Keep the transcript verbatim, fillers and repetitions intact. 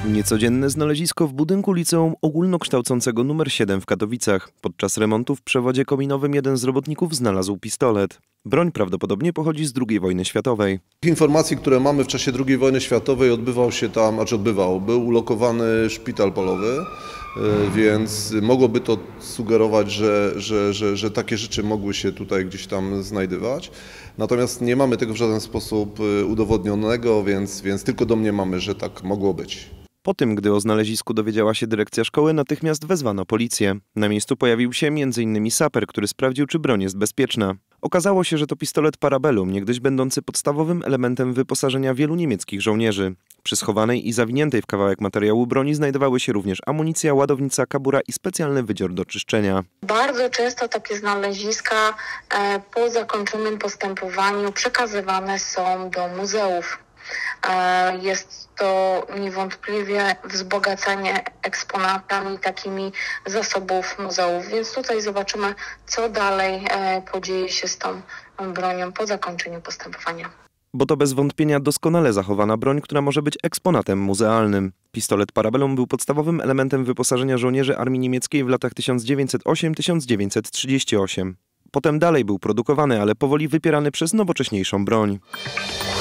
Niecodzienne znalezisko w budynku liceum ogólnokształcącego numer siedem w Katowicach. Podczas remontu w przewodzie kominowym jeden z robotników znalazł pistolet. Broń prawdopodobnie pochodzi z drugiej wojny światowej. Informacji, które mamy, w czasie drugiej wojny światowej odbywał się tam, znaczy odbywał, był ulokowany szpital polowy, więc mogłoby to sugerować, że, że, że, że takie rzeczy mogły się tutaj gdzieś tam znajdywać. Natomiast nie mamy tego w żaden sposób udowodnionego, więc, więc tylko domniemamy, że tak mogło być. Po tym, gdy o znalezisku dowiedziała się dyrekcja szkoły, natychmiast wezwano policję. Na miejscu pojawił się między innymi saper, który sprawdził, czy broń jest bezpieczna. Okazało się, że to pistolet Parabellum, niegdyś będący podstawowym elementem wyposażenia wielu niemieckich żołnierzy. Przy schowanej i zawiniętej w kawałek materiału broni znajdowały się również amunicja, ładownica, kabura i specjalny wydzior do czyszczenia. Bardzo często takie znaleziska po zakończonym postępowaniu przekazywane są do muzeów. Jest to niewątpliwie wzbogacanie eksponatami takimi zasobów muzeów, więc tutaj zobaczymy, co dalej podzieje się z tą bronią po zakończeniu postępowania. Bo to bez wątpienia doskonale zachowana broń, która może być eksponatem muzealnym. Pistolet Parabellum był podstawowym elementem wyposażenia żołnierzy armii niemieckiej w latach tysiąc dziewięćset ósmym do tysiąc dziewięćset trzydziestego ósmego. Potem dalej był produkowany, ale powoli wypierany przez nowocześniejszą broń.